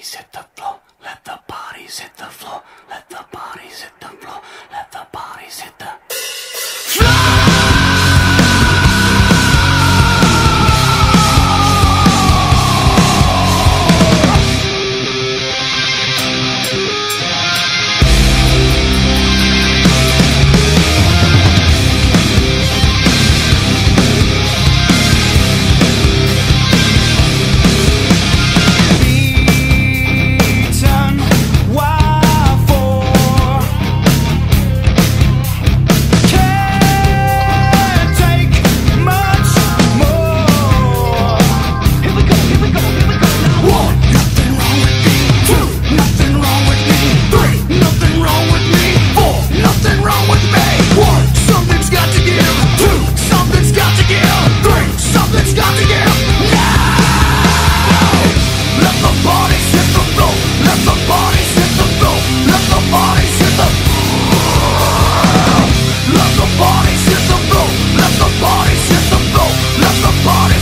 bodies hit the floor. Let the bodies hit the floor. Let the bodies hit the floor. Let the bodies hit the Let the bodies hit the floor. Let the bodies hit the floor. Let the bodies